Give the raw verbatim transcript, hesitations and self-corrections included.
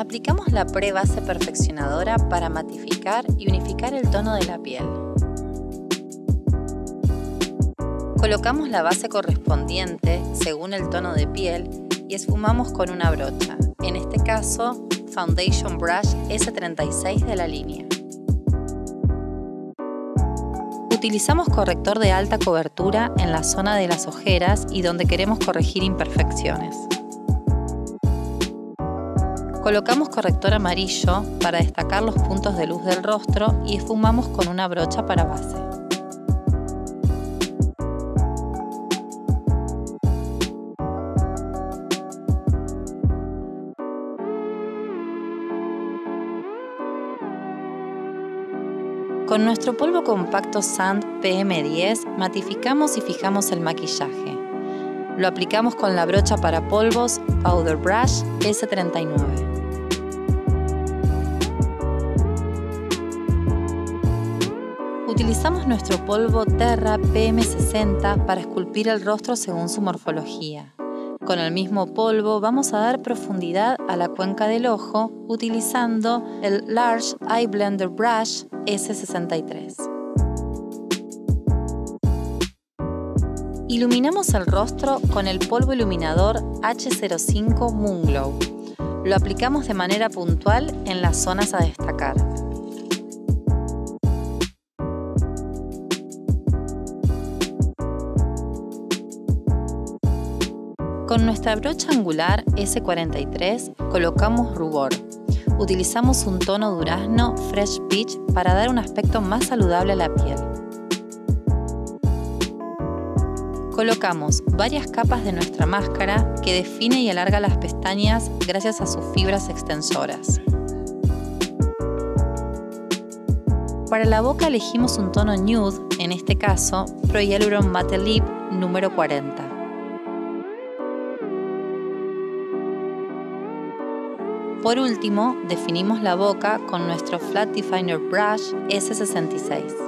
Aplicamos la pre-base perfeccionadora para matificar y unificar el tono de la piel. Colocamos la base correspondiente según el tono de piel y esfumamos con una brocha, en este caso Foundation Brush ese treinta y seis de la línea. Utilizamos corrector de alta cobertura en la zona de las ojeras y donde queremos corregir imperfecciones. Colocamos corrector amarillo para destacar los puntos de luz del rostro y esfumamos con una brocha para base. Con nuestro polvo compacto Sand P M diez matificamos y fijamos el maquillaje. Lo aplicamos con la brocha para polvos Powder Brush ese treinta y nueve. Utilizamos nuestro polvo Terra P M sesenta para esculpir el rostro según su morfología. Con el mismo polvo vamos a dar profundidad a la cuenca del ojo utilizando el Large Eye Blender Brush ese sesenta y tres. Iluminamos el rostro con el polvo iluminador H cero cinco Moon Glow. Lo aplicamos de manera puntual en las zonas a destacar. Con nuestra brocha angular ese cuarenta y tres colocamos rubor. Utilizamos un tono durazno Fresh Peach para dar un aspecto más saludable a la piel. Colocamos varias capas de nuestra máscara que define y alarga las pestañas gracias a sus fibras extensoras. Para la boca elegimos un tono nude, en este caso Pro Hyaluron Matte Lip número cuarenta. Por último, definimos la boca con nuestro Flat Definer Brush ese sesenta y seis.